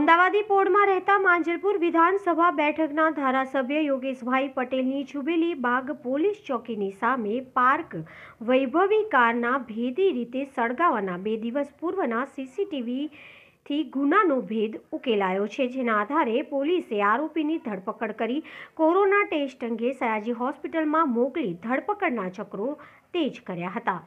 અમદાવાદી પોળમાં રહેતા માંજલપુર વિધાનસભા બેઠકના ધારાસભ્ય યોગેશભાઈ પટેલની જુબેલી બાગ પોલીસ ચોકીની સામે પાર્ક વૈભવી કારના ભેદી રીતે સળગાવવાના 2 દિવસ પૂર્વના સીસીટીવીથી ગુનાનો ભેદ ઉકેલાયો છે, જેના આધારે પોલીસે આરોપીની ધરપકડ કરી કોરોના ટેસ્ટ અંગે સયાજી હોસ્પિટલમાં મોકલી ધરપકડના ચક્રો તેજ કર્યા હતા।